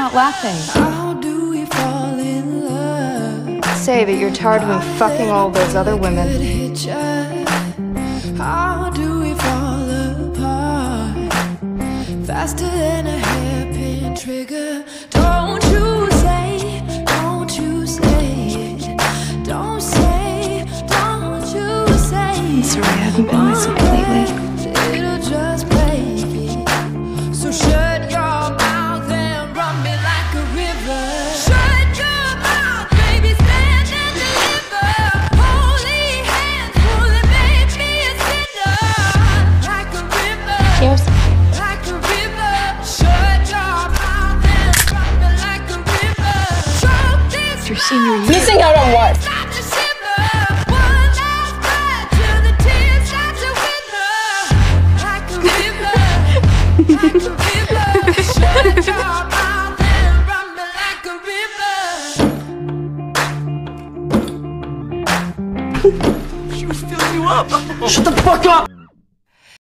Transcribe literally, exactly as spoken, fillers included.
not laughing? How do we fall in love? Say that you're tired of me fucking all those other women. How do we fall apart? Faster than a hairpin trigger. Don't you say, don't you say it. Don't say, don't you say it. I'm sorry, I haven't been myself lately. It'll just break it. So shut your mouth and run me like a river. Shut your mouth, baby, stand and deliver. Holy hands, holy, make me a sinner. Like a river. Cheers. Like a river. Shut your mouth and run me like a river. Choke this It's your senior year. Missing out on what? start to shiver. One last breath till the tears start to wither. Like a river. Like a river. Shut your mouth and run me like a river. She was filling you up. Shut the fuck up!